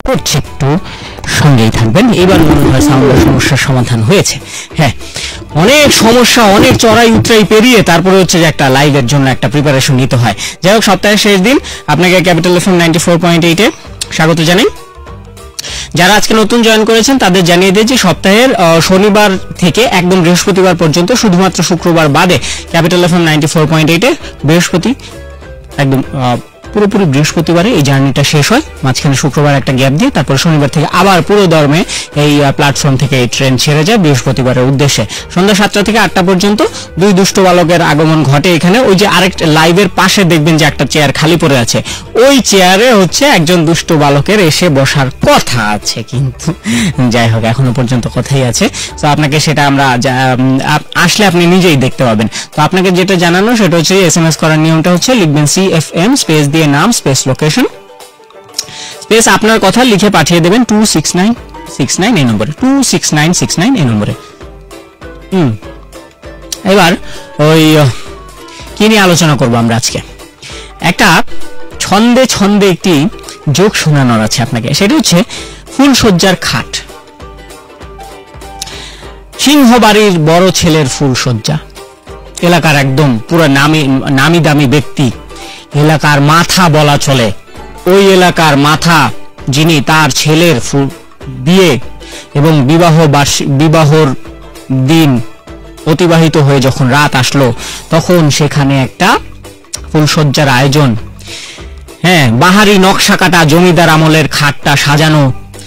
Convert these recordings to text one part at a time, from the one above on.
করছে, একটু সঙ্গেই থাকবেন। এবার মনে হয় সাউন্ডের সমস্যার সমাধান হয়েছে। হ্যাঁ, অনেক সমস্যা, অনেক চড়াই উতরাই পেরিয়ে তারপরে হচ্ছে যে একটা লাইভের জন্য একটা প্রিপারেশন নিতে হয়। যাই হোক, সপ্তাহের শেষ দিন আপনাকে ক্যাপিটাল এফএম 94.8 স্বাগত জানাই। যারা আজকে নতুন জয়েন করেছেন তাদের জানিয়ে দিই যে সপ্তাহের শনিবার থেকে একদম বৃহস্পতিবার পর্যন্ত শুধুমাত্র শুক্রবার বাদে ক্যাপিটাল এফএম 94.8 বৃহস্পতি একদম পুরোপুরি বৃহস্পতিবারে এই জার্নিটা শেষ হয়। মাঝখানে শুক্রবার একটা গ্যাপ দিয়ে তারপর শনিবার থেকে আবার পুরো দরমে এই প্ল্যাটফর্ম থেকে এই ট্রেন ছেড়ে যায় বৃহস্পতিবারের উদ্দেশ্যে। সন্ধ্যা 7টা থেকে 8টা পর্যন্ত দুই দুষ্ট বালকের আগমন ঘটে এখানে। ওই যে আরেকটা লাইভের পাশে দেখবেন যে একটা চেয়ার খালি পড়ে আছে, ওই চেয়ারে হচ্ছে একজন দুষ্ট বালকের এসে বসার কথা আছে, কিন্তু যাই হোক এখনো পর্যন্ত কথাই আছে। তো আপনাকে সেটা আমরা আসলে আপনি নিজেই দেখতে পাবেন। তো আপনাকে যেটা জানানো সেটা হচ্ছে এসএমএস করার নিয়মটা হচ্ছে লিখবেন CFM স্পেস দিয়ে নাম স্পেস লোকেশন স্পেস আপনার কথা লিখে পাঠিয়ে দেবেন 26969 এই নম্বরে, 26969 এই নম্বরে। এবার ওই কি নিয়ে আলোচনা করব আমরা আজকে, একটা ছন্দে ছন্দে একটি যোগ শোনানোর আছে আপনাকে। সেটা হচ্ছে ফুলসজ্জার খাট। সিংহবাড়ির বড় ছেলের ফুলসজ্জা, এলাকার একদম পুরো নামি দামি ব্যক্তি, এলাকার মাথা বলা চলে। ওই এলাকার মাথা যিনি, তার ছেলের বিয়ে এবং বিবাহর দিন অতিবাহিত হয়ে যখন রাত আসলো তখন সেখানে একটা ফুলসজ্জার আয়োজন। হ্যাঁ, বাহারি নকশা কাটা জমিদার আমলের খাটটা সাজানো,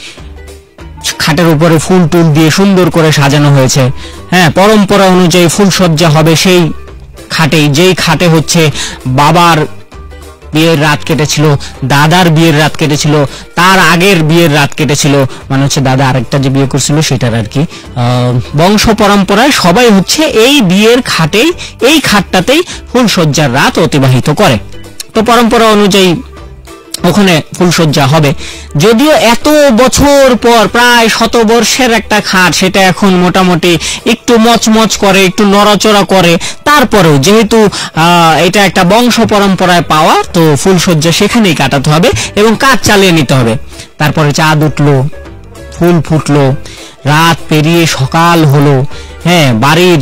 খাটের উপরে ফুল টুল দিয়ে সুন্দর করে সাজানো হয়েছে। হ্যাঁ, পরম্পরা অনুযায়ী ফুলসজ্জা হবে সেই খাটেই, যেই খাটে হচ্ছে বাবার বিয়ের রাত কেটেছিল, দাদার বিয়ের রাত কেটেছিল, তার আগের বিয়ের রাত কেটেছিল, মানে হচ্ছে দাদা আরেকটা যে বিয়ে করছিল সেটার আর কি। বংশ পরম্পরায় সবাই হচ্ছে এই বিয়ের খাটেই, এই খাটটাতেই ফুলসজ্জার রাত অতিবাহিত করে। তো পরম্পরা অনুযায়ী ওখানে ফুলসজ্জা হবে। যদিও এত বছর পর, প্রায় 100 বর্ষের একটা খাট, সেটা এখন মোটামুটি একটু মচমচ করে, একটু নড়াচড়া করে, তারপরেও যেহেতু এটা একটা বংশ পরম্পরায় পাওয়া, তো ফুলসজ্জা সেখানেই কাটাতে হবে এবং কাজ চালিয়ে নিতে হবে। তারপরে চাঁদ উঠলো, ফুল ফুটলো, রাত পেরিয়ে সকাল হলো। হ্যাঁ, বাড়ির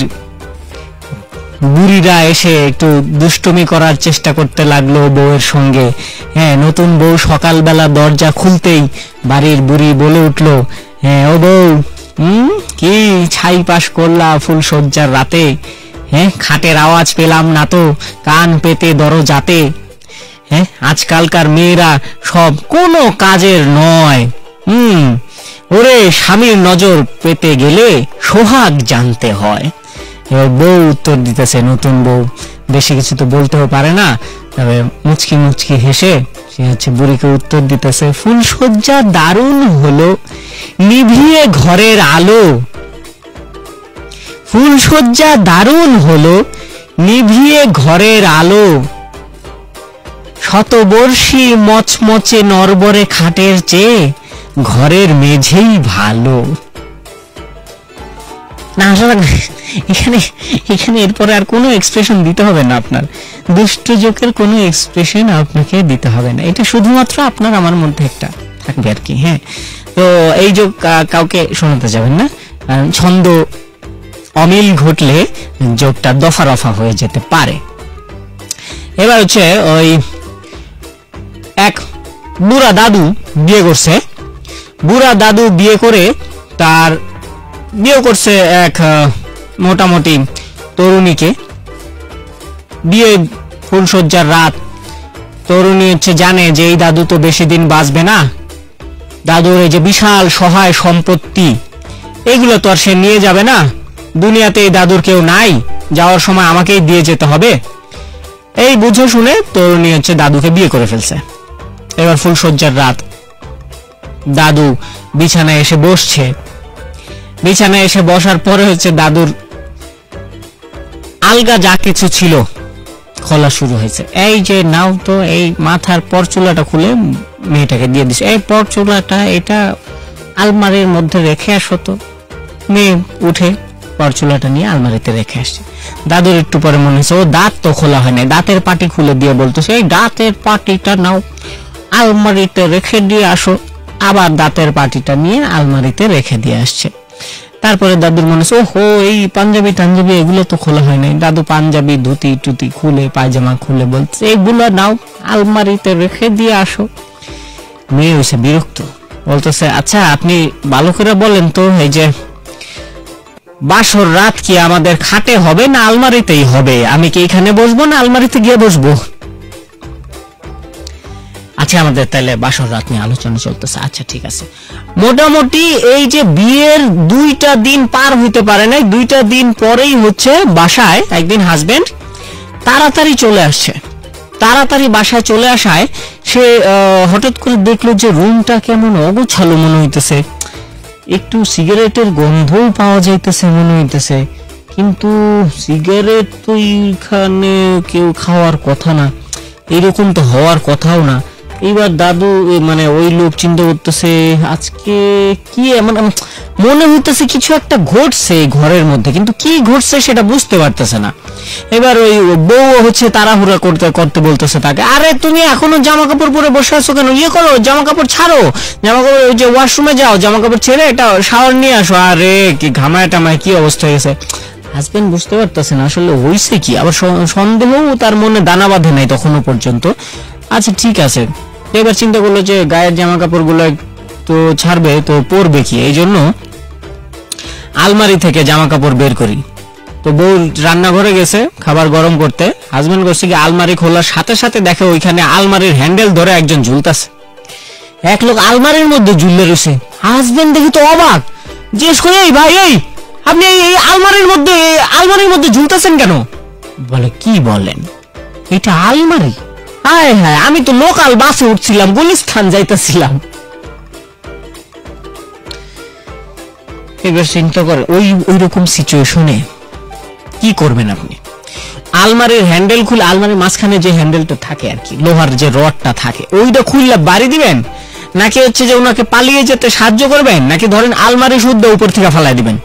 বুড়িরা এসে একটু দুষ্টুমি করার চেষ্টা করতে লাগলো বউয়ের সঙ্গে। হ্যাঁ, নতুন বউ সকালবেলা দরজা খুলতেই বাড়ির বুড়ি বলে উঠলো, হ্যাঁ ও বউ, কি ছাই পাশ করলা ফুলসজ্জার রাতে? হ্যাঁ, খাটের আওয়াজ পেলাম না তো কান পেতে দরজাতে। হ্যাঁ, আজকালকার মেয়েরা সব কোনো কাজের নয়। ওরে, স্বামীর নজর পেতে গেলে সোহাগ জানতে হয়। এবার বউ উত্তর দিতেছে, নতুন বউ বেশি কিছু তো বলতেও পারে না, তবে মুচকি মুচকি হেসে সে হচ্ছে বুড়িকে উত্তর দিতেছে, ফুলসজ্জা দারুণ হলো, নিভিয়ে ঘরের আলো। ফুলসজ্জা দারুণ হলো, নিভিয়ে ঘরের আলো। শতবর্ষী মচমচে নরবরে খাটের চেয়ে ঘরের মেঝেই ভালো। না, আসলে এখানে এরপরে আর কোনো এক্সপ্রেশন দিতে হবে না, আপনার দুষ্ট যোগের কোনো এক্সপ্রেশন আপনাকে দিতে হবে না, এটা শুধুমাত্র আপনার আমার মধ্যে একটা থাকবে আর কি। হ্যাঁ, তো এই যোগ কাউকে শোনাতে যাবেন না, ছন্দ অমিল ঘটলে যোগটা দফা রফা হয়ে যেতে পারে। এবার হচ্ছে ওই এক বুড়া দাদু বিয়ে করছে। বুড়া দাদু বিয়ে করে তার বিয়ে করছে এক মোটামুটি তরুণীকে। বিয়ে ফুলসজ্জার রাত, তরুণী হচ্ছে জানে যে এই দাদু তো বেশি দিন বাঁচবে না, দাদুর এই যে বিশাল সহায় সম্পত্তি এগুলো তো আর সে নিয়ে যাবে না, দুনিয়াতে এই দাদুর কেউ নাই, যাওয়ার সময় আমাকেই দিয়ে যেতে হবে। এই বুঝে শুনে তরুণী হচ্ছে দাদুকে বিয়ে করে ফেলছে। এবার ফুলসজ্জার রাত, দাদু বিছানায় এসে বসছে। বিছানায় এসে বসার পরে হচ্ছে দাদুর আলগা যা কিছু ছিল খোলা শুরু হয়েছে। এই যে নাও তো এই মাথার পরচুলাটা খুলে মেয়েটাকে দিয়ে দিছে, এই পরচুলাটা এটা আলমারির মধ্যে রেখে আসো তো। মেয়ে উঠে পরচুলাটা নিয়ে আলমারিতে রেখে আসছে। দাদুর একটু পরে মনে হচ্ছে ও দাঁত তো খোলা হয় না, দাঁতের পাটি খুলে দিয়ে বলতেছে, এই দাঁতের পাটিটা নাও আলমারিতে রেখে দিয়ে আসো। আবার দাঁতের পাটিটা নিয়ে আলমারিতে রেখে দিয়ে আসছে। তারপরে দাদুর মনে হচ্ছে, ওহো, এই পাঞ্জাবি টাঞ্জাবি এগুলো তো খোলা হয় নাই। দাদু পাঞ্জাবি ধুতি টুতি খুলে, পায়জামা খুলে বলছে, এগুলো নাও, আলমারিতে রেখে দিয়ে আসো। মেয়ে হয়েছে বিরক্ত, বলতেছে, আচ্ছা আপনি ভালো করে বলেন তো, এই যে বাসর রাত কি আমাদের খাটে হবে না আলমারিতেই হবে? আমি কি এখানে বসবো না আলমারিতে গিয়ে বসবো? আচ্ছা, আমাদের তাহলে বাসর রাত নিয়ে আলোচনা চলতেছে। আচ্ছা ঠিক আছে, মোটামুটি এই যে বিয়ের 2টা দিন পার হইতে পারে নাই, 2টা দিন পরেই হচ্ছে বাসায় একদিন হাজবেন্ড তাড়াতাড়ি চলে আসছে। তাড়াতাড়ি বাসায় চলে আসায় সে হঠাৎ করে দেখলো যে রুমটা কেমন অগোছালো মনে হইতেছে, একটু সিগারেটের গন্ধও পাওয়া যাইতেছে মনে হইতেছে, কিন্তু সিগারেট তো এখানে কেউ খাওয়ার কথা না, এরকম তো হওয়ার কথাও না। এইবার দাদু মানে ওই লোক চিন্তা করতেছে, আজকে কি মনে হইতেছে কিছু একটা ঘটছে ঘরের মধ্যে, কিন্তু কি ঘটছে সেটা বুঝতে পারতেছে না। এবার ওই বউ হচ্ছে তাড়াহুড়া করতে করতে বলতেছে তাকে, আরে তুমি এখনো জামা কাপড় পরে বসে আছো কেন? ইয়ে করো, জামা কাপড় ছাড়ো, জামা কাপড় ওই যে ওয়াশরুমে যাও, জামা কাপড় ছেড়ে এটা শাওয়ার নিয়ে আসো। আরে কি ঘামায় টামায় কি অবস্থা হয়ে গেছে। হাজবেন্ড বুঝতে পারতেছে না আসলে হইছে কি, আবার সন্দেহও তার মনে দানা বাঁধে নাই তখনও পর্যন্ত। আচ্ছা ঠিক আছে, এবার চিন্তা করলো যে গায়ের জামা কাপড় গুলো তো ছাড়বে, তো পরবে কি, এই জন্য আলমারি থেকে জামা কাপড় বের করি। তো বউ রান্নাঘরে গেছে খাবার গরম করতে, হাজবেন্ড করছে কি আলমারি খোলার সাথে সাথে দেখে ওইখানে আলমারির হ্যান্ডেল ধরে একজন ঝুলতাছে, এক লোক আলমারির মধ্যে ঝুলে রয়েছে। হাজবেন্ড দেখি তো অবাক, জিজ্ঞেস করে, এই ভাই, এই আপনি এই আলমারির মধ্যে ঝুলতেছেন কেন? বলে, কি বলেন, এটা আলমারি? হায় হায়, আমি তো লোকাল বাসে উঠছিলাম, গুলিস্তান যাইতেছিলাম। এবার চিন্তা করে ওই রকম সিচুয়েশনে কি করবেন আপনি? আলমারির হ্যান্ডেল খুলে, আলমারির মাঝখানে যে হ্যান্ডেলটা থাকে আর কি, লোহার যে রডটা থাকে, ওইটা খুললে বাড়ি দিবেন, নাকি হচ্ছে যে ওনাকে পালিয়ে যেতে সাহায্য করবেন, নাকি ধরেন আলমারি শুদ্ধ উপর থেকে ফালাই দিবেন?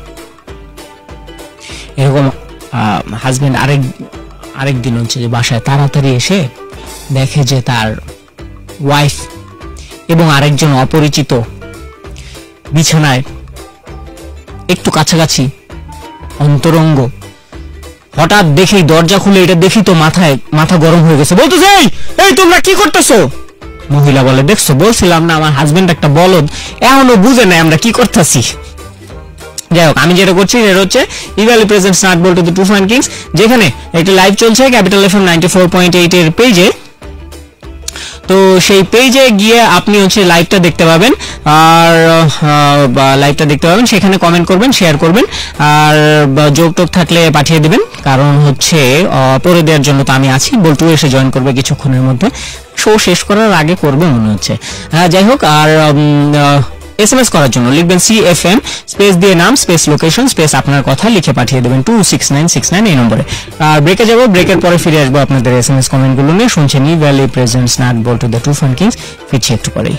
এরকম হাজবেন্ড আরেকদিন হচ্ছে যে বাসায় তাড়াতাড়ি এসে দেখে যে তার ওয়াইফ এবং আরেকজন অপরিচিত বিছানায় একটু কাছাকাছি অন্তরঙ্গ। হঠাৎ দেখেই দরজা খুলে এটা দেখি তো মাথা গরম হয়ে গেছে, বলতেছে, এই তোমরা কি করতেছো? মহিলা বলে, দেখছো, বলছিলাম না আমার হাজবেন্ড একটা বলদ, এখনো বুঝে নাই আমরা কি করতেছি। যাই হোক, আমি যেটা করছি সেটা হচ্ছে Evaly presents nut Boltu the two fun kings, যেখানে একটা লাইভ চলছে ক্যাপিটাল এফএম 94.8 এর পেজে। তো সেই পেজে গিয়ে আপনি হচ্ছে লাইভটা দেখতে পাবেন, আর সেখানে কমেন্ট করবেন, শেয়ার করবেন, আর যোগ টোক থাকলে পাঠিয়ে দিবেন, কারণ হচ্ছে পরে দেওয়ার জন্য তো আমি আছি। বল্টু এসে জয়েন করবে কিছুক্ষণের মধ্যে, শো শেষ করার আগে করবে মনে হচ্ছে। যাই হোক, আর এসএমএস করার জন্য লিখবেন CFM স্পেস দিয়ে নাম স্পেস লোকেশন স্পেস আপনার কথা লিখে পাঠিয়ে দেবেন 26969 এই নম্বরে। আর ব্রেকে যাব, ব্রেকের পরে ফিরে আসবো আপনাদের এসএমএস কমেন্ট গুলো নিয়ে। শুনছেন Evaly presents nut Boltu the two fun kings, ফিরছি একটু পরেই।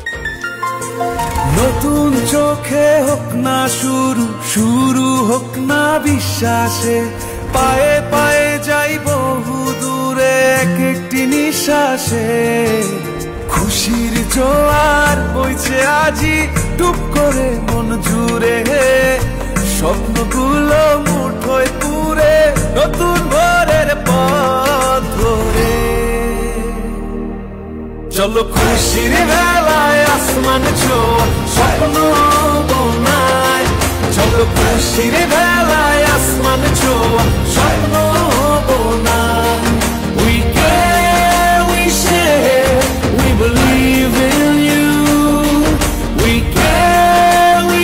নতুন চোখে হোক না শুরু হোক না বিশ্বাসে, পায়ে পায়ে যাই বহু দূরে এক একটি নিঃশ্বাসে। খুশির জোয়ার বইছে আজি টুপ করে মন জুড়ে, স্বপ্নগুলো মুঠোয় পুরে নতুন ভোরের পথ ধরে। চলো খুশির বেলায় আসমান ছোঁয়া স্বপ্ন বোনায়, চলো খুশির বেলায় আসমান ছোঁয়া স্বপ্ন বোনায়। We care, we share, we believe in you. We care, we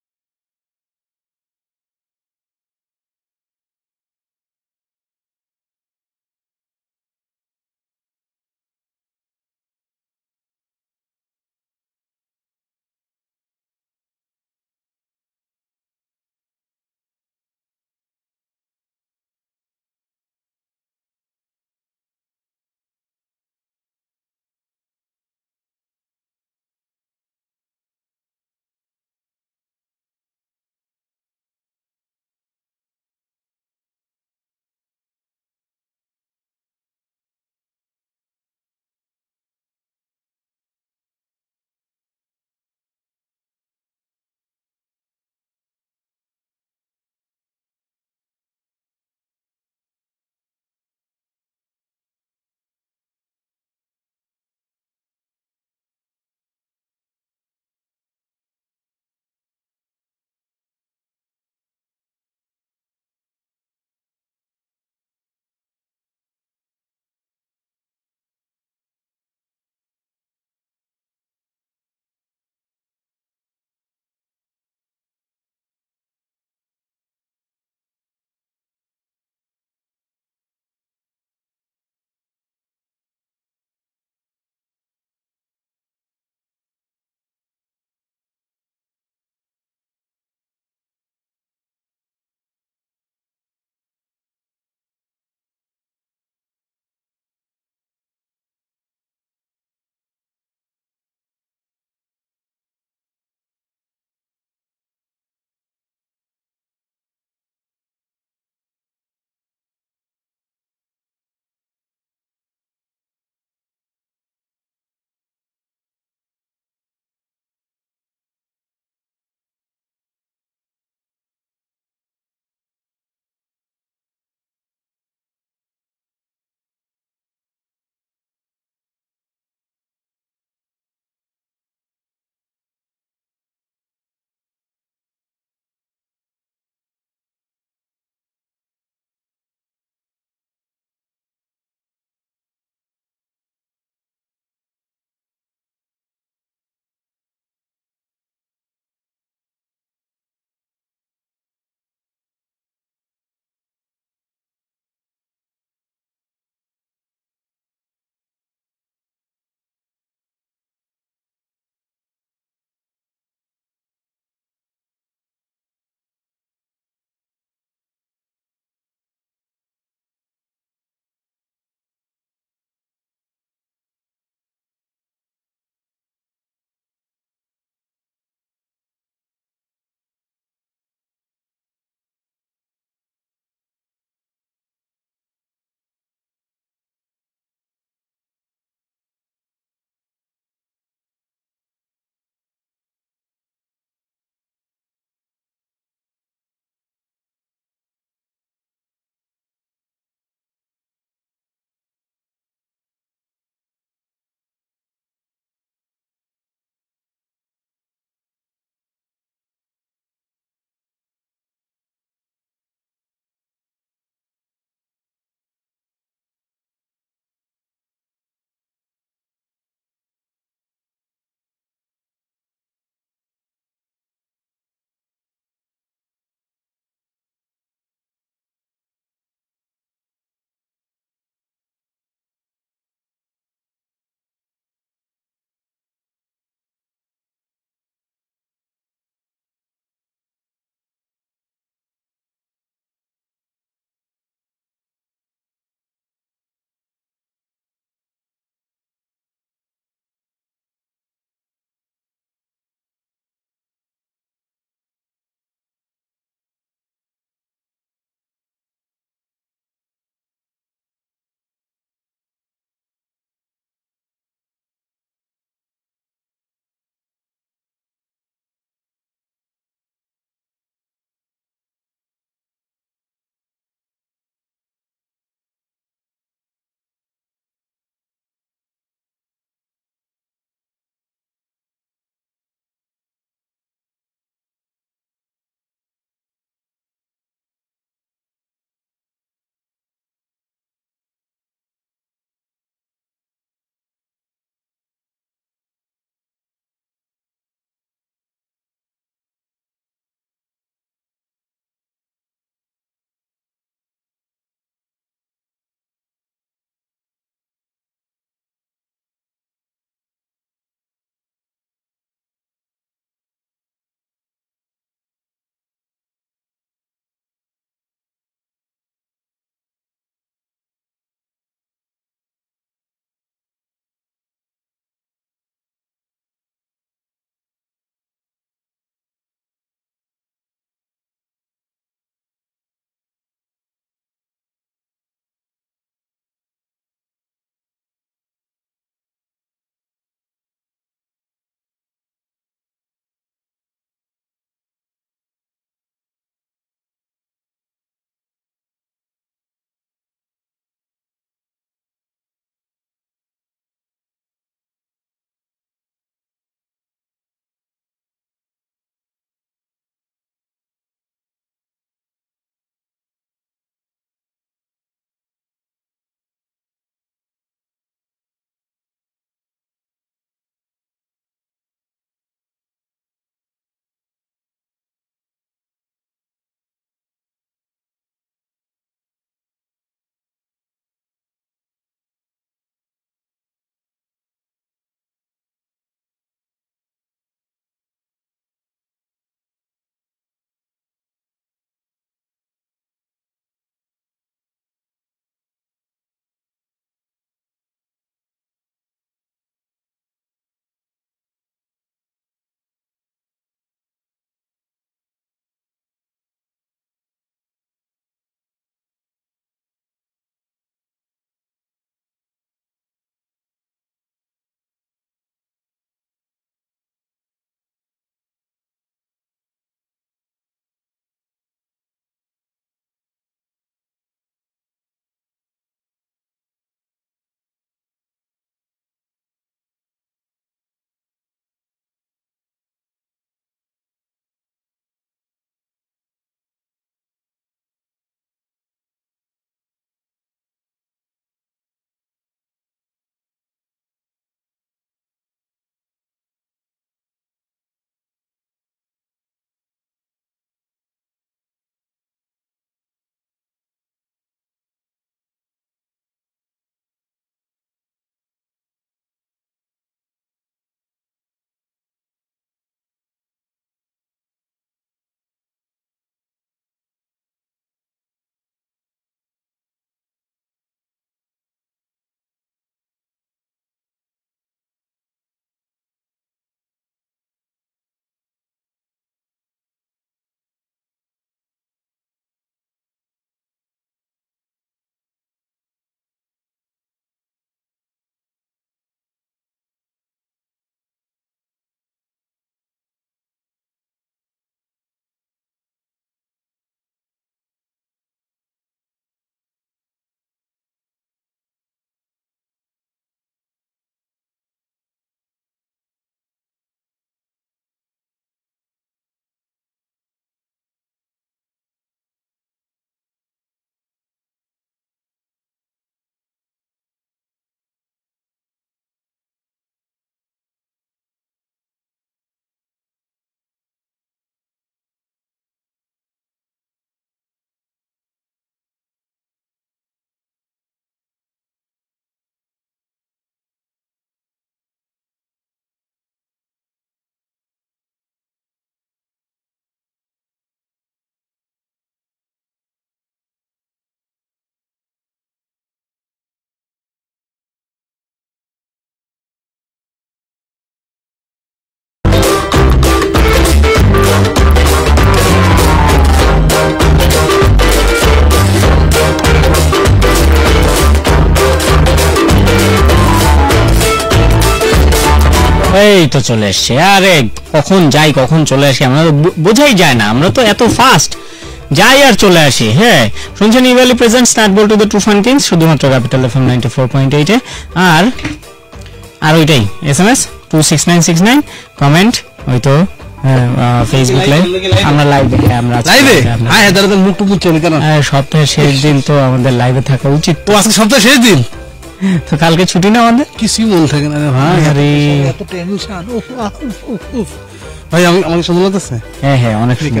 এই তো চলে এসছে। আরে কখন যাই কখন চলে আসি আমরা তো বোঝাই যায় না, আমরা তো এত ফাস্ট যাই আর চলে আসি। হ্যাঁ, শুনছেন Evaly presents nut Boltu the true fun kings, শুধুমাত্র ক্যাপিটাল এফএম 94.8 এ। আর ওইটাই SMS 26969 কমেন্ট, ওই তো ফেসবুক লাইভ, আমরা লাইভে। আমরা লাইভে হ্যাঁ দাদা মুখ টুকু চলে কেন? সপ্তাহের শেষ দিন তো আমাদের লাইভে থাকা উচিত। তো আজকে সপ্তাহের শেষ দিন, তো কালকে ছুটি না আমাদের, কিছুই মন থাকে না রে ভাই। আরে এত টেনশন। ভাই আমাকে সুন্দর লাগতেছে। হ্যাঁ অনেক সুন্দর।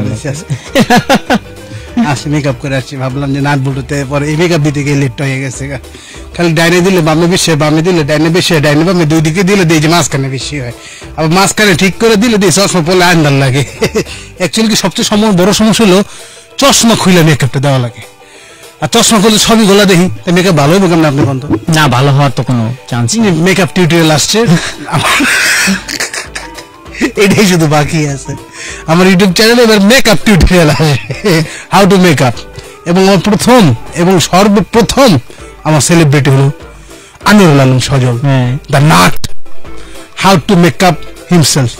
আসি মেকআপ করে আসছি, ভাবলাম যে নাট বলতে পরে এই মেকআপ দিতে গিয়ে লেট হয়ে গেছে। খালি ডাইনে দিলে বামে বেশি, বামে দিলে ডাইনে বেশি, ডাইনে বামে দুই দিকে দিলে দিয়ে যে মাঝখানে বেশি হয়, আবার মাঝখানে ঠিক করে দিলে দিয়ে চশমা পড়লে আন্দার লাগে। অ্যাকচুয়ালি কি সবচেয়ে বড় সমস্যা হলো চশমা খুলে মেকআপটা দেওয়া লাগে, আর চশমা করলে সবই গোলা দেখি, মেকআপ ভালো হবে কেমন আপনি বলতো? না, ভালো হওয়ার তো কোনো চান্স নেই। মেকআপ টিউটোরিয়াল আসছে, এটাই শুধু বাকি আছে আমার ইউটিউব চ্যানেলে। এবার মেকআপ টিউটোরিয়াল আসে, হাউ টু মেকআপ। এবং আমার প্রথম এবং সর্বপ্রথম আমার সেলিব্রিটি হলো Amirul Alam Sajal, the nut, how to makeup himself.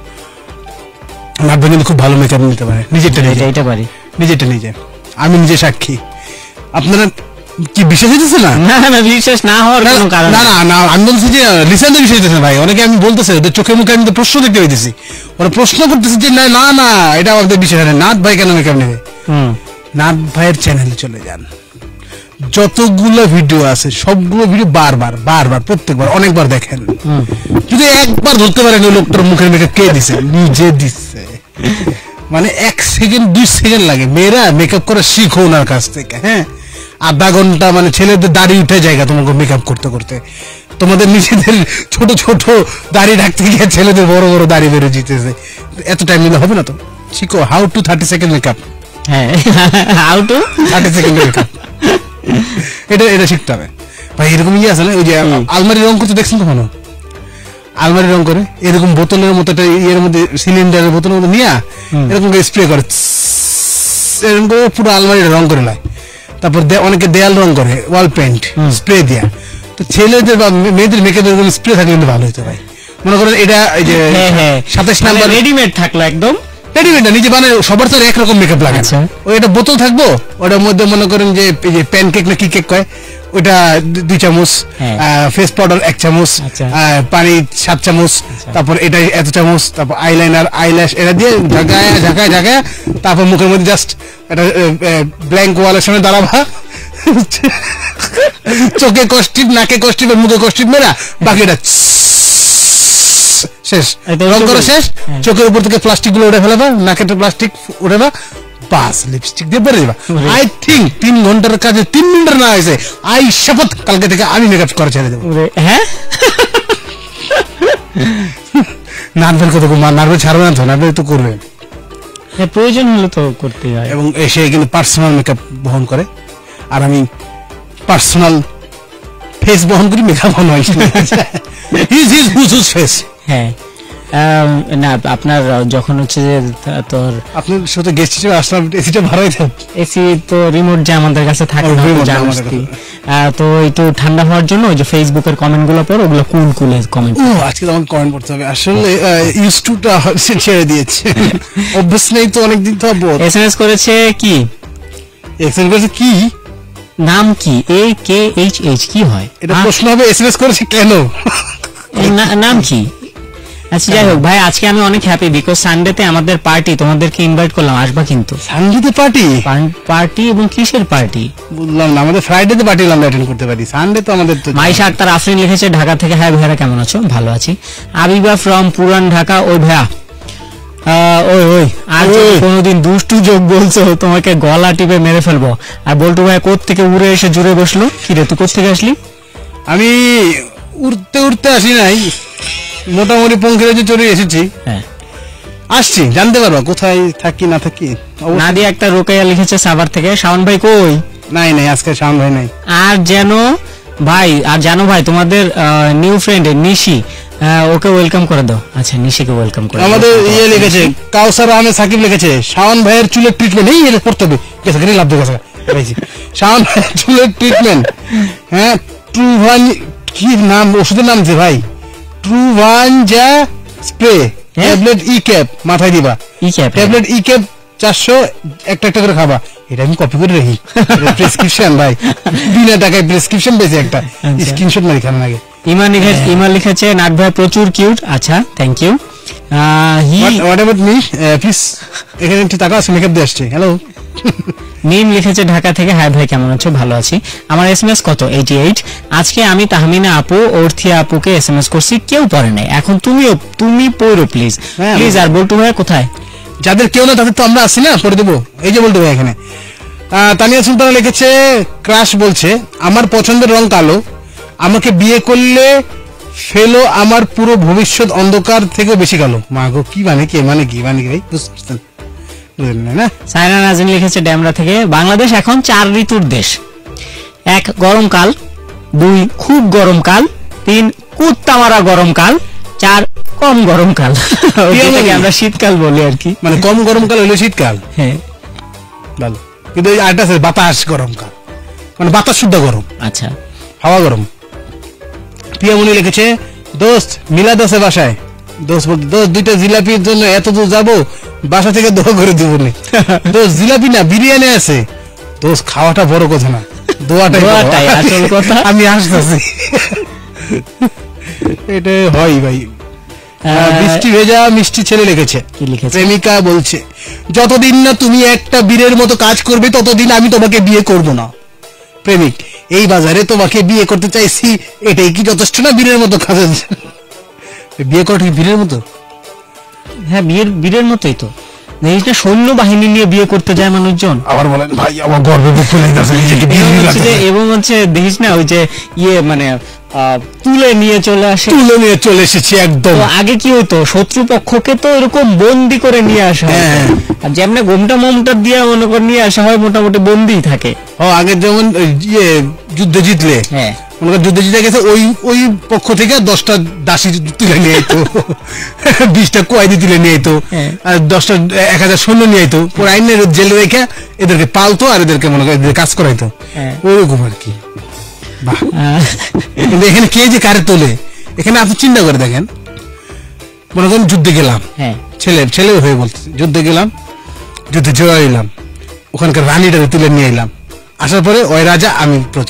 Nut কিন্তু খুব ভালো মেকআপ নিতে পারে, নিজেরটা নিজে, আমি নিজে সাক্ষী। আপনারা কি বিশ্বাস হইতেছে না? না বিশ্বাস না হওয়ার কোনো কারণ না, আমি বলছি যে লিসেনদের বিষয় হইতেছে ভাই। অনেকে আমি বলতেছে ওদের চোখে মুখে আমি তো প্রশ্ন দেখতে হইতেছি, ওরা প্রশ্ন করতেছে যে না এটা আমাদের বিষয় না, নাথ ভাই কেন মেকআপ নেবে? নাথ ভাইয়ের চ্যানেলে চলে যান, যতগুলো ভিডিও আছে সবগুলো ভিডিও বারবার প্রত্যেকবার অনেকবার দেখেন। যদি একবার ধরতে পারেন ওই লোকটার মুখের মেকআপ কে দিছে, নিজে দিচ্ছে। মানে 1 সেকেন্ড 2 সেকেন্ড লাগে। মেয়েরা মেকআপ করা শিখো ওনার কাছ থেকে। হ্যাঁ, আধা ঘন্টা মানে ছেলেদের দাড়ি উঠে জায়গা তোমাকে মেকআপ করতে করতে, তোমাদের নিজেদের ছোট ছোট দাড়ি ঢাকতে গিয়ে ছেলেদের বড় বড় দাড়ি বেরো জিতেছে। এত টাইম নিলে হবে না, তো শিখো হাউ টু 30 সেকেন্ড মেকআপ। হ্যাঁ, হাউ টু 30 সেকেন্ড মেকআপ, এটা শিখতে হবে ভাই। এরকম আছে না, ওই যে আলমারি রং করতে দেখছেন কখনো? আলমারি রং করে এরকম বোতলের মতো একটা ইয়ের মধ্যে, সিলিন্ডারের বোতলের মধ্যে নিয়ে এরকম করে স্প্রে করে, এরকম করে পুরো আলমারি রং করে নেয়। তারপর অনেকে দেয়াল রং করে, ওয়াল পেইন্ট স্প্রে দিয়া। তো ছেলেদের বা মেয়েদের মেকআপের স্প্রে থাকলে কিন্তু ভালো হতো ভাই। মনে করেন এটা এই যে 27 নাম্বার রেডিমেড থাকলো, একদম রেডিমেড না, নিজে বানায়। সবার তো একরকম মেকআপ লাগে। ওই একটা বোতল থাকবো, ওটার মধ্যে মনে করেন যে প্যানকেক না কি কেক কয়, ওটা 2 চামচ, ফেস পাউডার 1 চামচ, পানি 7 চামচ, তারপর এটা এত চামচ, তারপর আইলাইনার আইল্যাশ এটা দিয়ে ঝাঁকায় তারপর মুখের মধ্যে জাস্ট একটা ব্ল্যাঙ্ক ওয়ালের সামনে দাঁড়াবা, চোখে কষ্টিপ, নাকে কষ্টিপ, মুখে কষ্টিপ মেরা, বাকিটা শেষ, রং করা শেষ। চোখের উপর থেকে প্লাস্টিক গুলো উঠে ফেলাবা, নাকের প্লাস্টিক উঠেবা, বাস লিপস্টিক দিয়ে বেরিয়ে যাবা। আই থিঙ্ক 3 ঘন্টার কাজে 3 মিনিট না হয়েছে। আই শপথ কালকে থেকে আমি মেকআপ করা ছেড়ে দেবো। হ্যাঁ, নার্ভেল কত নার্ভেল ছাড়বে না তো, নার্ভেল তো করবে, প্রয়োজন হলে তো করতেই হয়। এবং সে কিন্তু পার্সোনাল মেকআপ বহন করে, আর আমি পার্সোনাল ফেস বহন করি, মেকআপ বহন হয়। ফেস। হ্যাঁ, না আপনার যখন হচ্ছে যে তোর আপনার সাথে গেস্ট হিসেবে আসলাম, এসিটা ভাড়াই দেন। এসি তো রিমোট যে আমাদের কাছে থাকে না, জানিস কি, তো একটু ঠান্ডা হওয়ার জন্য ওই যে ফেসবুকের কমেন্ট গুলো পড়ো, ওগুলো কুল কমেন্ট। আজকে তো আমাকে কমেন্ট পড়তে হবে, আসলে ইউজ টুটা ছেড়ে দিয়েছে, অভ্যাস নেই তো অনেকদিন তো। এসএমএস করেছে কি, এসএমএস করেছে কি, নাম কি, AKHH কি হয় এটা প্রশ্ন হবে। এসএমএস করেছে কেন, নাম কি? আচ্ছা যাই হোক ভাই, আজকে আমি অনেক হ্যাপি, বিকজ সানডেতে আমাদের পার্টি, তোমাদেরকে ইনভাইট করলাম, আসবা কিন্তু। সানডেতে পার্টি এবং কিসের পার্টি বুঝলাম না। আমাদের ফ্রাইডেতে পার্টি আমরা অ্যাটেন্ড করতে পারি, সানডে তো আমাদের তো। মাইশা আক্তার আফরিন লিখেছে ঢাকা থেকে, হ্যাঁ ভাইরা কেমন আছো? ভালো আছি। আবিবা ফ্রম পুরান ঢাকা, ওই ভাইয়া ওই আর কোনোদিন দুষ্টু যোগ বলছো, তোমাকে গলা টিপে মেরে ফেলবো। আর বল্টু ভাই কোথ থেকে উড়ে এসে জুড়ে বসলো। কি রে, তুই কোথ থেকে আসলি? আমি উড়তে আসি নাই, মোটামুটি পঙ্খিরাজে চলে এসেছি। হ্যাঁ, আসছি, জানতে পারবো কোথায় থাকি না থাকি। নাদিয়া একটা রোকেয়া লিখেছে সাভার থেকে। শাওন ভাই কই? নাই আজকে শাওন ভাই নাই। আর জানো ভাই তোমাদের new friend Nishi, okay welcome করে দাও। আচ্ছা, নিশিকে ওয়েলকাম করে দাও। আমাদের লিখেছে কাউসার আহমেদ সাকিব লিখেছে শাওন ভাইয়ের চুলের ট্রিটমেন্ট, এই এটা করতে হবে, গেছে লাভ দিয়ে গেছে। শাওন ভাইয়ের চুলের ট্রিটমেন্ট, হ্যাঁ, ট্রুভান কি নাম ওষুধের নাম যে ভাই, ট্রুভাঞ্জা স্প্রে ট্যাবলেট ই ক্যাপ মাথায় দিবা, E cap tablet E cap 400 একটা একটা করে খাবা। এটা আমি কপি করে রাখি, প্রেসক্রিপশন ভাই, বিনা টাকায় প্রেসক্রিপশন বেশি একটা স্ক্রিনশট মারি খান আগে। ইমান লিখেছে নাট ভাই প্রচুর কিউট। আচ্ছা, thank you. What about me please, এখানে একটু টাকা আছে, মেকআপ দিয়ে আসছে। হ্যালো। মিম লিখেছে ঢাকা থেকে, হাই ভাই কেমন আছো? ভালো আছি। আমার এসএমএস কত 88। আজকে আমি তাহমিনা আপু অর্থিয়া আপুকে এসএমএস করছি, কেউ পড়ে নাই। এখন তুমি পড়ো প্লিজ প্লিজ। আর বলটু ভাই কোথায়? যাদের কেউ না তাদের তো আমরা আছি না, পড়ে দেবো। এই যে বলটু ভাই এখানে। তানিয়া সুলতানা লিখেছে, ক্রাশ বলছে আমার পছন্দের রং কালো, আমাকে বিয়ে করলে ফেলো আমার পুরো ভবিষ্যৎ অন্ধকার থেকে বেশি কালো। মা গো, কি মানে কি মানে কি মানে কি ভাই বুঝতে পারছেন না? সাইনা নাজিন লিখেছে ড্যামরা থেকে, বাংলাদেশ এখন 4 ঋতুর দেশ। 1 গরমকাল, 2 খুব গরমকাল, 3 কুত্তামারা গরমকাল, 4 কম গরমকাল, যেটাকে আমরা শীতকাল বলি আর কি। মানে কম গরমকাল হলো শীতকাল। হ্যাঁ, ভালো। কিন্তু এই আরেকটা আছে বাতাস গরমকাল, মানে বাতাস শুদ্ধ গরম, আচ্ছা হাওয়া গরম। পিয়ামনি লিখেছে, দোস্ত মিলাদ আছে বাসায়। দোস্ত বলতে, দোস্ত 2টা জিলাপির জন্য এত দূর যাবো, বাসা থেকে দোয়া করে দিব নি। দোস্ত জিলাপি না বিরিয়ানি আছে। দোস্ত খাওয়াটা বড় কথা না, দোয়াটাই আসল কথা। আমি আসতেছি, এটা হয় ভাই। বৃষ্টি ভেজা মিষ্টি ছেলে লিখেছে, কি লিখেছে? প্রেমিকা বলছে, যতদিন না তুমি একটা বীরের মতো কাজ করবে ততদিন আমি তোমাকে বিয়ে করব না। প্রেমিক, এই বাজারে তোমাকে বিয়ে করতে চাইছি, এটাই কি যথেষ্ট না বীরের মতো কাজ? বিয়ে করা ঠিক বীরের মতো? হ্যাঁ, বীরের মতোই তো। দেখিস না সৈন্য বাহিনী নিয়ে বিয়ে করতে যায় মানুষজন। আবার বলেন ভাই, আমার গর্বে বুক ফুলে যাচ্ছে। এবং হচ্ছে দেখিস না ওই যে মানে তুলে নিয়ে চলে এসেছি একদম। আগে কি হতো, শত্রু পক্ষকে তো এরকম বন্দি করে নিয়ে আসা হয়, আর যেমন গোমটা মোমটা দিয়ে মনে করে নিয়ে আসা হয়, মোটামুটি বন্দি থাকে। আগে যেমন যুদ্ধ জিতলে, মনে কর যুদ্ধ জিতে গেছে, ওই পক্ষ থেকে 10টা দাসী তুলে নিয়ে আইতো, 20টা কয়েদি তুলে নিয়ে আইতো, আর 10টা 1000 সৈন্য নিয়ে আইতো, পরে আইনের জেলে রেখে এদেরকে পালতো আর এদেরকে মনে করে কাজ করাইতো, ওইরকম আর কি। কিন্তু এখানে কে যে কারে তোলে, এখানে আপনি চিন্তা করে দেখেন, মনে করেন যুদ্ধে গেলাম, ছেলে হয়ে বলতেছে, যুদ্ধে গেলাম, যুদ্ধে জয় হইলাম, ওখানকার রানীটাকে তুলে নিয়ে এলাম, আসার পরে ওই রাজা আমি প্রজা।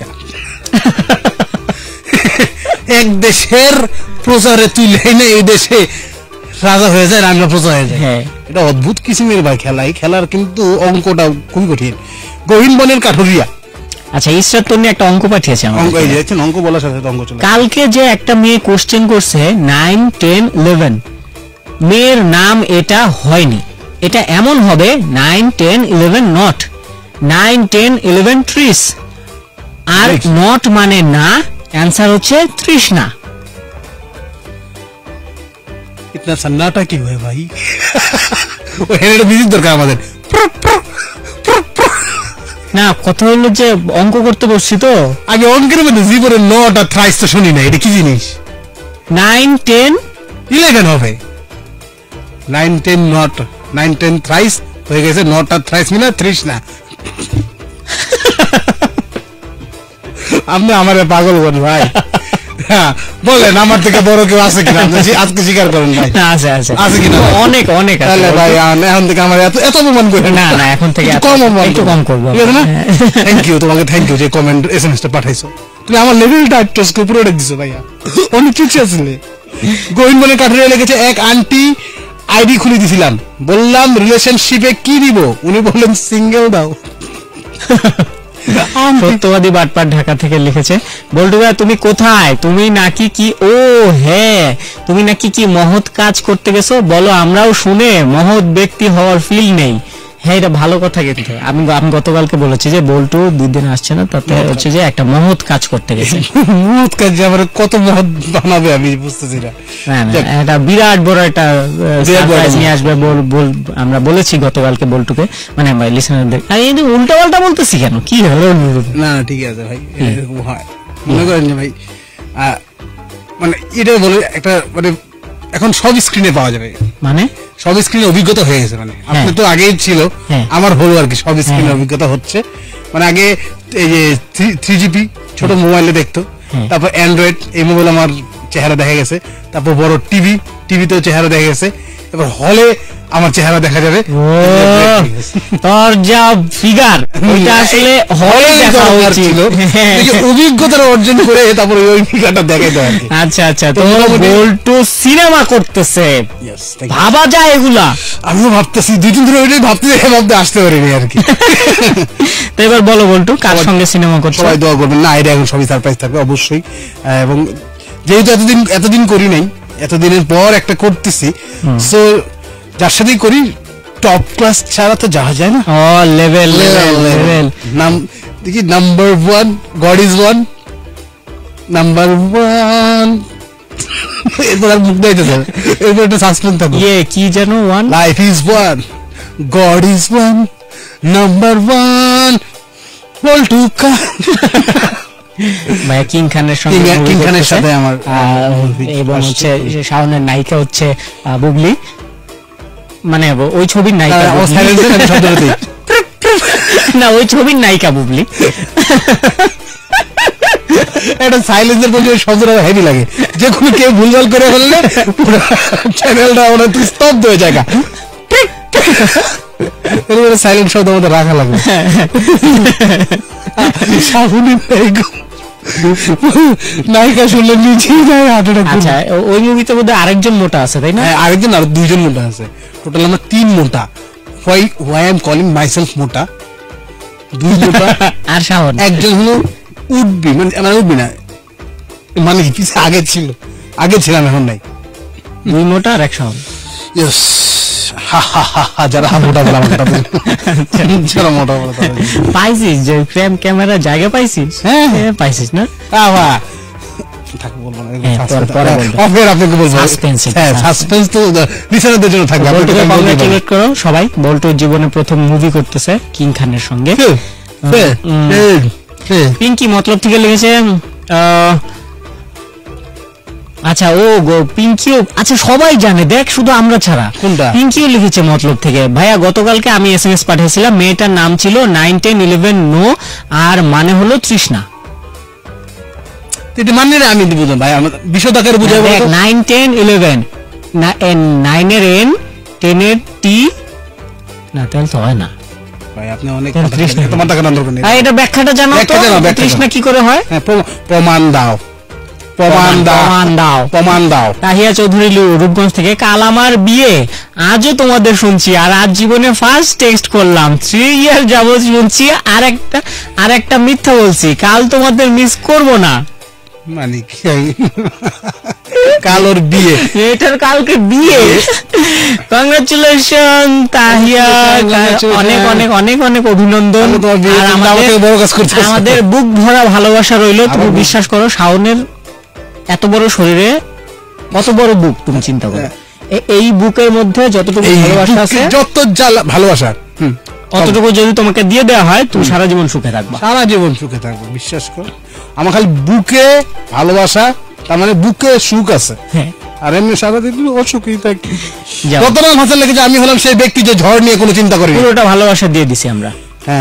এক দেশের প্রজারে তুলে না এই দেশে রাজা হয়ে যায়, রানীরা প্রজা হয়ে যায়। এটা অদ্ভুত কিসিমের ভাই খেলা। এই খেলার কিন্তু অঙ্কটা খুবই কঠিন। গহীন বনের কাঠুরিয়া। আচ্ছা, ইসরাত তো একটা অঙ্ক পাঠিয়েছে অঙ্ক বলার সাথে অঙ্ক চলে। কালকে যে একটা মেয়ে কোশ্চেন করছে 9, 10, 11, মেয়ের নাম এটা হয়নি, এটা এমন হবে 9, 10, 11 নট, 9, 10, 11 ট্রিস, আর নট মানে না, অ্যান্সার হচ্ছে তৃষ্ণা। ইতনা সন্নাটা কি হয় ভাই? ওখানে মিউজিক দরকার আমাদের। না, কথা হলো যে অঙ্ক করতে বসছি তো, আগে অঙ্কের মধ্যে জীবনে নট আর থ্রাইস তো শুনি না, এটা কি জিনিস? 9, 10, 11 হবে। 9, 10 নট, 9, 10 থ্রাইস হয়ে গেছে, নট আর থ্রাইস মিলে তৃষ্ণা। আপনি আমার পাগল করেন ভাই। বলেন আমার থেকে বড় কেউ আছে কিনা, আজকে স্বীকার করেন ভাই। আছে কিনা? অনেক ভাই, এখন থেকে আমার এত অপমান করেন না, এখন থেকে একটু কম করবো। থ্যাংক ইউ, তোমাকে থ্যাংক ইউ যে কমেন্ট এসএমএসটা পাঠাইছো। তুমি আমার লেভেলটা একটু পুরো দিছো ভাইয়া, অনেক কিছু আসলে। গোবিন্দ বলে কাঠুরিয়া লেগেছে, এক আন্টি আইডি খুলে দিছিলাম, বললাম রিলেশনশিপে কি দিব, উনি বললেন সিঙ্গেল দাও। সত্যবাদী বাটপাট ঢাকা থেকে লিখেছে, বল্টু ভাই তুমি কোথায়? তুমি নাকি কি, ও হ্যাঁ, তুমি নাকি কি মহৎ কাজ করতে গেছো, বলো আমরাও শুনে মহৎ ব্যক্তি হওয়ার ফিল নেই। হ্যাঁ, এটা ভালো কথা। কিন্তু আমি গতকালকে বলেছি যে বল্টু 2 দিন আসছে না, তাতে হচ্ছে যে একটা মহৎ কাজ করতে গেছে। মহৎ কাজ যে আমার কত মহৎ বানাবে আমি বুঝতেছি না। এটা বিরাট বড় একটা সারপ্রাইজ নিয়ে আসবে, আমরা বলেছি গতকালকে বল্টুকে, মানে আমরা লিসেনারদের। এই উল্টা পাল্টা বলতেছি কেন, কি হলো? না ঠিক আছে ভাই, এরকম হয়। মনে করেন যে ভাই, মানে এটা বলে একটা, মানে এখন সব স্ক্রিনে পাওয়া যাবে, মানে সব স্ক্রিনে অভিজ্ঞতা হয়ে গেছে। মানে আপনি তো আগেই ছিল, আমার হলো আর কি, সব স্ক্রিনে অভিজ্ঞতা হচ্ছে। মানে আগে এই যে 3GP ছোট মোবাইলে দেখতো, তারপর অ্যান্ড্রয়েড, এই মোবাইল আমার চেহারা দেখা গেছে, তারপর বড় টিভিতেও চেহারা দেখা গেছে, এবার হলে আমার চেহারা দেখা যাবে। তোর যা ফিগার ওইটা আসলে হলে দেখা উচিত। অভিজ্ঞতা অর্জন করে তারপরে ওই ফিগারটা দেখাইতে হয়। আচ্ছা আচ্ছা, তো বল্টু সিনেমা করতেছে, ভাবা যায় এগুলা? আমিও ভাবতেছি, 2 দিন ধরে ওইটাই ভাবতে আসতে পারিনি আর কি। তো এবার বলো বল্টু, কার সঙ্গে সিনেমা করছো? সবাই দোয়া করবেন। না, এটা এখন সবই সারপ্রাইজ থাকবে অবশ্যই। এবং যেহেতু এতদিন করি নাই, এতদিনের পর একটা করতেছি, সো যার সাথেই করি টপ ক্লাস ছাড়া তো যাওয়া যায় না। ও লেভেল নাম দেখি, নাম্বার 1, গড ইজ 1, নাম্বার 1। এরপর আর মুখ দেখাইতে হবে, এরপর একটা সাসপেন্স থাকবে। কি যেন 1, life is 1, God is 1, number 1, Boltu Khan. ভাই কিং খানের সাথে আমার, এবং হচ্ছে শাওনের নায়িকা হচ্ছে বুবলি, মানে ওই ছবির নায়িকা না, ওই ছবির নায়িকা বুবলি। একটা সাইলেন্সের প্রতি ওই শব্দটা হেভি লাগে, যে কোনো কেউ ভুলভাল করে ফেললে চ্যানেলটা ওরা স্তব্ধ হয়ে যায়। সাইলেন্ট শব্দ আমাদের রাখা লাগবে। নায়িকা শুনলে নিজেই আচ্ছা, ওই মুভিতে বোধহয় আরেকজন মোটা আছে, তাই না? আরেকজন, আর 2 জন মোটা আছে, টোটাল আমরা 3 মোটা। Why I am calling myself মোটা। 2 মোটা আর শাওন একজন হলো উঠবি, মানে আমার উঠবি না, মানে আগে ছিলাম, এখন নাই। 2 মোটা আর 1 শাওন। ইয়েস, যারা মোটা বলে আমার কথা, যারা মোটা বলে পাইছিস যে ফ্রেম ক্যামেরা জায়গা পাইছিস? হ্যাঁ পাইছিস না? সবাই বল্টুর জীবনে প্রথম মুভি করতেছে কিং খানের সঙ্গে। পিঙ্কি মতলব থেকে লিখেছে, আচ্ছা ও পিঙ্কিও, আচ্ছা সবাই জানে, দেখ শুধু আমরা ছাড়া। পিঙ্কিও লিখেছে মতলব থেকে, ভাইয়া গতকালকে আমি SMS পাঠিয়েছিলাম, মেয়েটার নাম ছিল 9, 10, 11 নো, আর মানে হলো তৃষ্ণা। মানে আমি বুঝলাম ভাই, আমার বিশদাকারে বুঝাই বলো। 9, 10, 11, 9 এর N, 10 এর T, না তাহলে তো হয় না ভাই, আপনি অনেক তোমার টাকা দরকার নেই। এটা ব্যাখ্যাটা জানো তো, তৃষ্ণা কি করে হয়? প্রমাণ দাও। তাহিয়া চৌধুরী রূপগঞ্জ থেকে, কাল আমার বিয়ে, আজও তোমাদের শুনছি, আর আজ জীবনে ফার্স্ট টেক্সট করলাম, 3 ইয়ার যাবত শুনছি, আর একটা মিথ্যা বলছি, কাল তোমাদের মিস করব না। মানে কি, কাল ওর বিয়ে, এটার কালকে বিয়ে। কংগ্রাচুলেশন তাহিয়া, অনেক অনেক অনেক অনেক অভিনন্দন। আমাদের বুক ভরা ভালোবাসা রইল। তুমি বিশ্বাস করো, শাওনের এত বড় শরীরে কত বড় বুক তুমি চিন্তা করো। এই বুকের মধ্যে যতটুকু ভালোবাসা আছে, যত ভালোবাসা, অতটুকু যদি তোমাকে দিয়ে দেওয়া হয়, তুমি সারা জীবন সুখে থাকবে। সারা জীবন সুখে থাকবে, বিশ্বাস করো। আমার খালি বুকে ভালোবাসা, তার মানে বুকে সুখ আছে, আর এমনি সারা দিন অসুখই থাকি। কতটা ভাষা লেগেছে, আমি হলাম সেই ব্যক্তি যে ঝড় নিয়ে কোনো চিন্তা করি, পুরোটা ভালোবাসা দিয়ে দিছি আমরা। হ্যাঁ,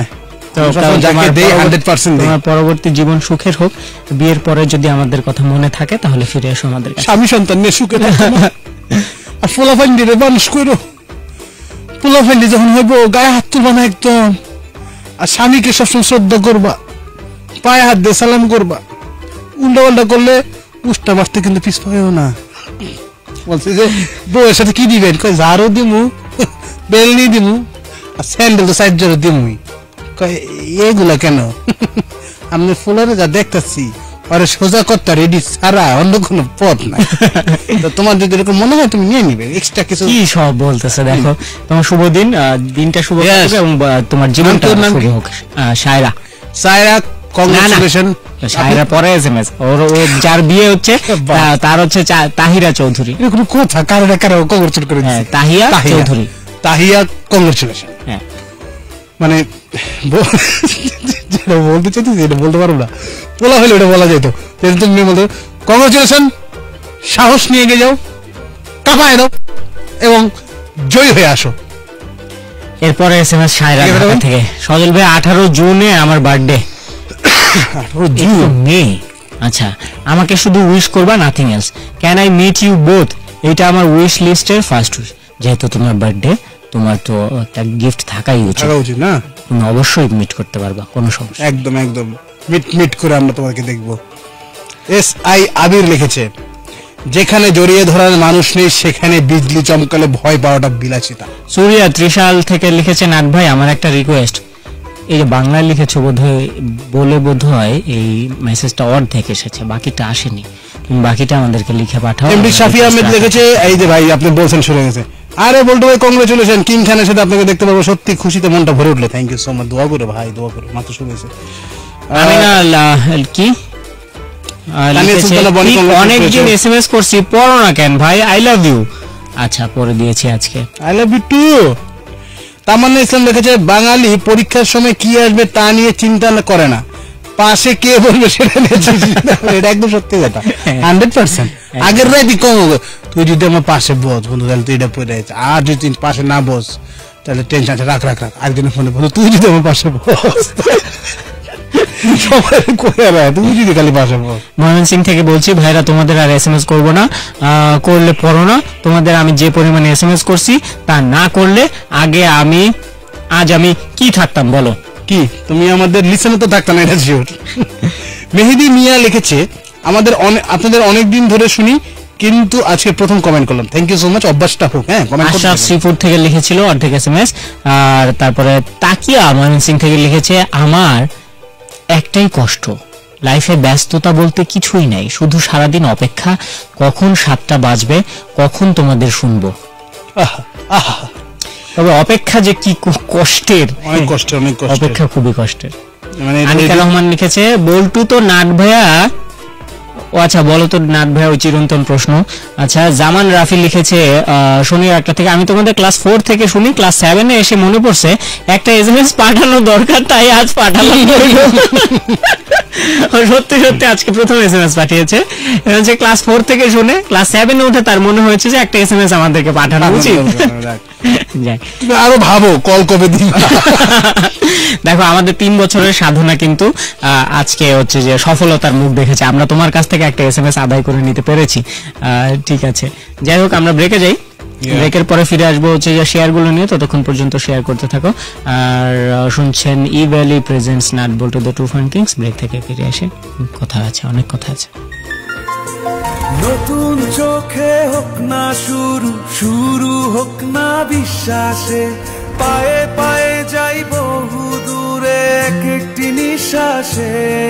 পরবর্তী জীবন সুখের হোক। বিয়ের পরে যদি আমাদের কথা মনে থাকে, তাহলে ফিরে এসো আমাদের কাছে। স্বামী সন্তান নিয়ে সুখে আর পোলাপাইন দিয়ে মানুষ করো। পোলাপাইন যখন হইব, গায়ে হাত তুলবা না একদম, আর স্বামীকে সবসময় শ্রদ্ধা করবা, পায়ে হাত দিয়ে সালাম করবা। উল্টা পাল্টা করলে উষ্টা বাঁচতে কিন্তু পিছ পাইও না। বলছে যে বউয়ের সাথে কি দিবেন, ঝাড়ও দিমু, বেলনি দিমু, আর স্যান্ডেল তো সাইড জোর দিমুই। এগুলা কেন? আমি ফুলারে যা দেখতেছি, আরে সোজা করতে রেডি সারা, অন্য কোনো পথ নাই। তোমার যদি এরকম মনে হয়, তুমি নিয়ে নিবে এক্সট্রা কিছু। কি সব বলতেছে, দেখো তোমার শুভ দিন, দিনটা শুভ হোক এবং তোমার জীবনটা শুভ হোক। সায়রা কংগ্রাচুলেশন। সায়রা পরে SMS, ওর যার বিয়ে হচ্ছে তার হচ্ছে তাহিরা চৌধুরী। এরকম কথা কারো কংগ্রাচুলেশন করে দিয়েছে। তাহিয়া চৌধুরী, তাহিয়া কংগ্রাচুলেশন। হ্যাঁ, মানে যেটা বলতে চাইতেছি এটা বলতে পারবো না, বলা হলে এটা বলা যেত। তুমি বলতো কংগ্রাচুলেশন, সাহস নিয়ে গিয়ে যাও, কাঁপায় দাও এবং জয় হয়ে আসো। এরপরে SMS সায়রা থেকে, সজল ভাই 18 জুনে আমার বার্থডে। 18 জুন? মে আচ্ছা, আমাকে শুধু উইশ করবা, nothing else. Can I meet you both? এটা আমার উইশ লিস্টের ফার্স্ট উইশ। যেহেতু তোমার বার্থডে, তোমার তো একটা গিফট থাকাই উচিত, থাকা উচিত না? তুমি অবশ্যই মিট করতে পারবা, কোনো সমস্যা। একদম একদম, মিট করে আমরা তোমাকে দেখবো। এস আই আবির লিখেছে, যেখানে জড়িয়ে ধরার মানুষ নেই সেখানে বিজলি চমকালে ভয় পাওয়াটা বিলাসিতা। সুরিয়া ত্রিশাল থেকে লিখেছে, নাথ ভাই আমার একটা রিকোয়েস্ট। এই যে বাংলায় লিখেছো বোধহয় এই মেসেজটা অর্ধেক এসেছে, বাকিটা আসেনি। তুমি বাকিটা আমাদেরকে লিখে পাঠাও। এমডি শাফি আহমেদ লিখেছে, এই যে ভাই আপনি বলছেন শুনে গেছে, আরে বলতো ভাই কংগ্রেচুলেশন, কিং খানের সাথে আপনাকে দেখতে পাবো, সত্যি খুশিতে মনটা ভরে উঠলো। থ্যাংক ইউ সো মাচ, দোয়া করো ভাই, দোয়া করো। মাত্র শুনেছে কি অনেকদিন এসএমএস করছি, পড়ো না কেন ভাই? I love you. আচ্ছা, পরে দিয়েছি আজকে। I love you too. Tamanna Islam লিখেছে, বাঙালি পরীক্ষার সময় কি আসবে তা নিয়ে চিন্তা করে না, পাশে কে বলবে সেটা নিয়ে চিন্তা করে। এটা একদম সত্যি কথা, 100%। আগের রাতে কম হবে, তুই যদি আমার পাশে বস বন্ধু, তাহলে তুই এটা পড়ে আছে, আর যদি তুই পাশে না বস তাহলে টেনশন আছে, রাখ রাখ রাখ। আরেকজনের ফোনে বলো, তুই যদি আমার পাশে বস, সবাই করে রাখ, তুই যদি খালি পাশে বস। ময়মনসিং থেকে বলছি, ভাইরা তোমাদের আর এসএমএস করবো না, করলে পড়ো না। তোমাদের আমি যে পরিমাণে এসএমএস করছি তা না করলে আজ আমি কি থাকতাম বলো? কি তুমি আমাদের লিসেনে তো থাকতা না, এটা শিওর। মেহেদি মিয়া লিখেছে, আপনাদের অনেক দিন ধরে শুনি, কিন্তু আজকে প্রথম কমেন্ট করলাম। থ্যাংক ইউ সো মাচ, অভ্যাসটা হোক। হ্যাঁ, কমেন্ট করতে আশরাফ শ্রীপুর থেকে লিখেছিল অর্ধেক এসএমএস। আর তারপরে তাকিয়া ময়মনসিং থেকে লিখেছে, আমার একটাই কষ্ট, লাইফে ব্যস্ততা বলতে কিছুই নাই, শুধু সারাদিন অপেক্ষা, কখন 7টা বাজবে, কখন তোমাদের শুনবো। তবে অপেক্ষা যে কি কষ্টের, অনেক কষ্ট, অনেক কষ্ট, অপেক্ষা খুবই কষ্টের। মানে আনিকা রহমান লিখেছে, বল্টু তো নাট ভাইয়া। ও আচ্ছা, বলো তো নাট ভাইয়া, ওই চিরন্তন প্রশ্ন। আচ্ছা, জামান রাফি লিখেছে, শনি 1টা থেকে, আমি তোমাদের ক্লাস 4 থেকে শুনি, ক্লাস 7-এ এসে মনে পড়ছে একটা এসএমএস পাঠানো দরকার, তাই আজ পাঠালাম। সত্যি সত্যি আজকে প্রথম এসএমএস পাঠিয়েছে। যে ক্লাস 4 থেকে শুনে ক্লাস 7-এ উঠে তার মনে হয়েছে যে একটা এসএমএস আমাদেরকে পাঠানো উচিত। তুমি আরো ভাবো কল কবে দিবা। দেখো, আমাদের 3 বছরের সাধনা কিন্তু আজকে হচ্ছে যে সফলতার মুখ দেখেছে। আমরা তোমার কাছ থেকে একটা এসএমএস আদায় করে নিতে পেরেছি। ঠিক আছে, যাই হোক, আমরা ব্রেকে যাই। ব্রেকের পরে ফিরে আসবো হচ্ছে যে শেয়ার গুলো নিয়ে। ততক্ষণ পর্যন্ত শেয়ার করতে থাকো। আর শুনছেন Evaly presents nut Boltu the two fun kings. Break থেকে ফিরে আসে, কথা আছে, অনেক কথা আছে। নতুন চোখে হোক না শুরু হোক না বিশ্বাসে, পায়ে পায়ে যাই বহু দূরে এক একটি নিঃশ্বাসে।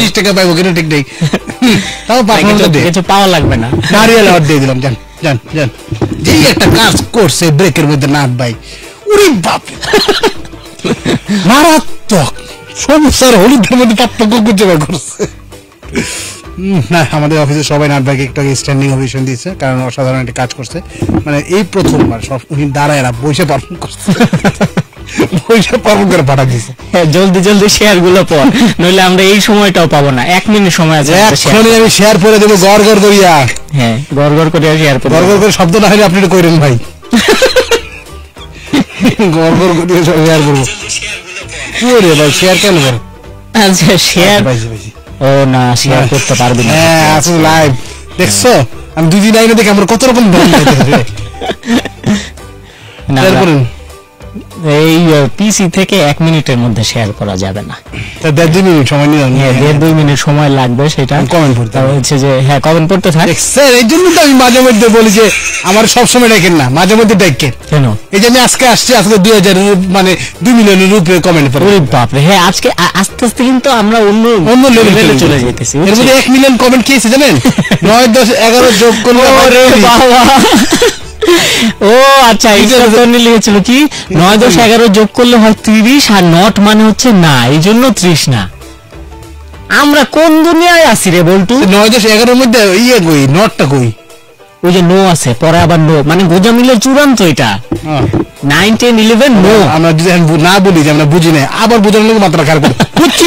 20 টাকা পাইবো কিনা ঠিক নেই, তাও কিছু পাওয়া লাগবে না, নারিয়েল আবার দিয়ে দিলাম। যান যান যান, যেই একটা কাজ করছে ব্রেকের মধ্যে নাথ ভাই, উরি বাপ মারাত্মক সবুজ আর হলুদের মধ্যে পার্থক্য করতে করছে। না, আমাদের অফিসে সবাই নাথ ভাইকে একটু স্ট্যান্ডিং ওভেশন দিয়েছে, কারণ অসাধারণ একটা কাজ করছে। মানে এই প্রথমবার সব উনি দাঁড়ায় না, বসে পারফর্ম করছে, বসে পারফর্ম করে পাঠা দিয়েছে। জলদি জলদি শেয়ার গুলো পর, নইলে আমরা এই সময়টাও পাবো না। 1 মিনিট সময় আছে, এখনই আমি শেয়ার করে দেবো গড় গড় করিয়া। হ্যাঁ, গড় গড় করিয়া শেয়ার করে, গড় গড় করে শব্দ না হলে আপনি এটা করেন ভাই, গড় গড় করিয়া শেয়ার করবো। ওরে ভাই শেয়ার কেন করে? আচ্ছা শেয়ার, ও না শেয়ার করতে পারবি না। হ্যাঁ আসলে লাইভ দেখছো, আমি 2 দিন আগে দেখি আমার কত রকম এই পিসি থেকে 1 মিনিটের মধ্যে শেয়ার করা যাবে না, 1.5 মিনিট সময় নিলাম। 1.5-2 মিনিট সময় লাগবে, সেটা কমেন্ট পড়তে হচ্ছে যে, হ্যাঁ কমেন্ট পড়তে থাক। স্যার এই জন্য তো আমি মাঝে মধ্যে বলি যে আমার সব সময় ডাকেন না, মাঝে মধ্যে ডাকেন কেন? এই যে আমি আজকে আসছি, আজকে 2000 মানে 2 মিলিয়নের উপরে কমেন্ট পড়ে। ওরে বাপ রে, হ্যাঁ আজকে আস্তে আস্তে কিন্তু আমরা অন্য লেভেলে চলে যাইতেছি। এর মধ্যে 1 মিলিয়ন কমেন্ট কি আছে জানেন? 9, 10, 11 যোগ করলে ওরে বাবা, ও আচ্ছা লিখেছিল কি 9, 10, 11 যোগ করলে হয় 30, আর নট মানে হচ্ছে না, এই জন্য 30 না। আমরা কোন দুনিয়ায় আছি রে বলটু? 9, 10, 11 মধ্যে ইয়ে কই, নটটা কই? ওই যে নো আছে, পরে আবার নো, মানে গোজামিলের চূড়ান্ত এটা। 9, 10, 11 নো। আমরা যদি না বলি যে আমরা বুঝি না, আবার বোঝানোর লোক মাত্রা খারাপ করে।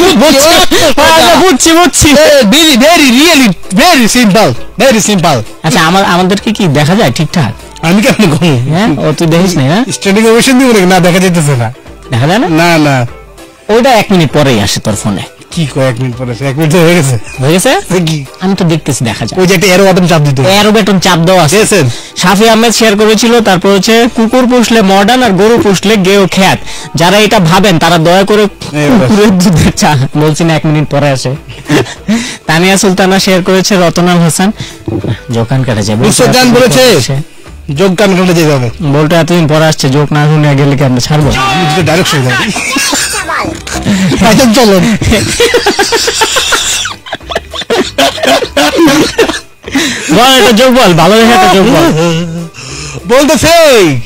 বুঝছি very very really very simple, very simple. আচ্ছা আমাদেরকে কি দেখা যায় ঠিকঠাক? আমি কেমন কম? হ্যাঁ, ও তুই দেখিস না? স্ট্যান্ডিং ওভেশন দিব না, দেখা যাইতেছে না, দেখা যায় না। না না, ওইটা 1 মিনিট পরেই আসে তোর ফোনে। কি কয় 1 মিনিট পরে? 1 মিনিট হয়ে গেছে, হয়ে গেছে কি? আমি তো দেখতেছি, দেখা যায়। ওই যে একটা এরো বাটন চাপ দিতে, এরো বাটন চাপ দেওয়া আছে। শাফি আহমেদ শেয়ার করেছিল। তারপর হচ্ছে কুকুর পুষলে মডার্ন আর গরু পুষলে গেও খ্যাত। যারা এটা ভাবেন তারা দয়া করে কুকুরের দুধের চা, বলছি না 1 মিনিট পরে আসে। তানিয়া সুলতানা শেয়ার করেছে। রতনাল হাসান জোকান কাটে যাবে, সুলতান বলেছে যোগ কান কাটে যাবে, বলটা এতদিন পরে আসছে, যোগ না শুনে গেলে কি আমরা ছাড়বো? ডাইরেক্ট হয়ে যাবে। চলো যোগ বল, ভালো দেখে একটা যোগ বল। বলতেছে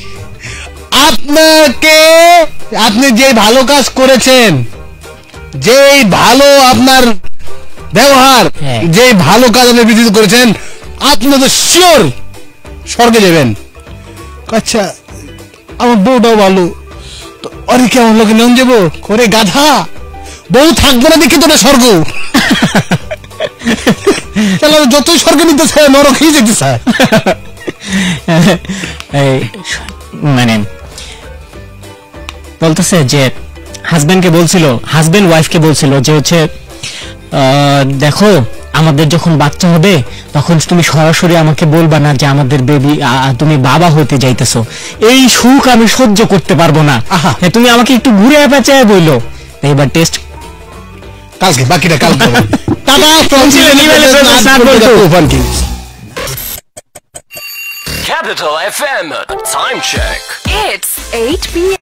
আপনাকে, আপনি যে ভালো কাজ করেছেন, যে ভালো আপনার ব্যবহার, যে ভালো কাজ আপনি পৃথিবীতে করেছেন, আপনি তো শিওর স্বর্গে যাবেন। আচ্ছা আমার বউটাও ভালো, তো অরে কেমন লোকে নিয়ম যাবো করে গাধা, বউ থাকবে না দেখি তোরা স্বর্গ। যতই স্বর্গ নিতে চায় নরকেই যেতে চায়। মানে বলতেছে যে হাজবেন্ডকে বলছিল, হাজবেন্ড ওয়াইফকে বলছিল যে হচ্ছে দেখো আমাদের যখন বাচ্চা হবে তখন তুমি সরাসরি আমাকে বলবা না যে আমাদের বেবি, তুমি বাবা হতে যাইতেছো, এই সুখ আমি সহ্য করতে পারবো না। তুমি আমাকে একটু ঘুরে পেঁচায় বললো। এবার টেস্ট কালকে, বাকিটা কালকে। Capital FM time check. It's 8 p.m.